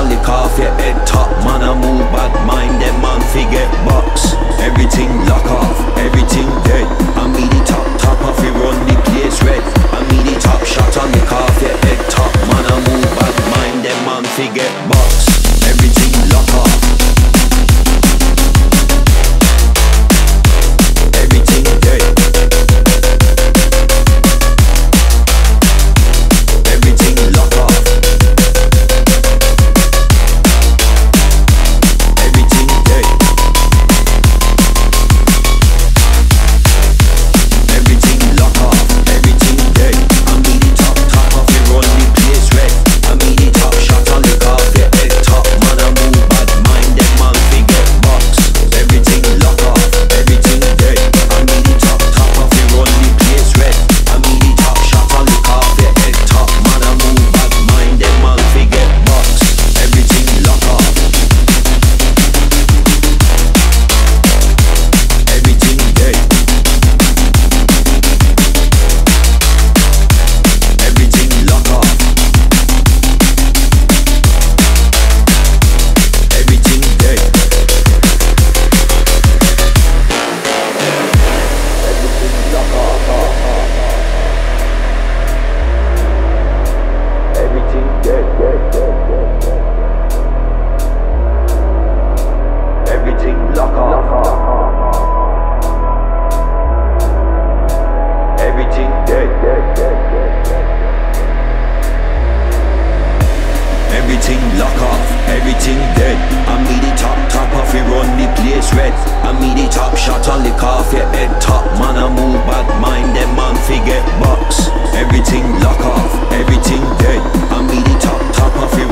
and lick off your head top. Man I move bad mind, them man forget box. Everything lock off, everything dead. I me the top off, we run the place red. I me the top shot and lick off your head top. Man I move bad mind, them man forget box. Everything lock off. Everything dead. Everything lock off. Everything dead. Everything lock off. Everything dead. I me the top off, we run the place red. I me the top shot and lick off your head top. Man I move bad mind, them man forget box. Everything lock off. Everything dead. I me the top off, we run the place red. I me the top shot and lick off your head top. Man I move bad mind, them man forget box. Everything lock off. Everything dead. Everything lock off. Everything dead. Everything lock off. Everything dead. Everything lock off. Everything dead. Everything lock off. Everything dead. I me the top off, we run the place red. I me the top shot and lick off your head top. Man I move bad mind, them man forget box. Everything lock off. Everything dead. I me the top off, we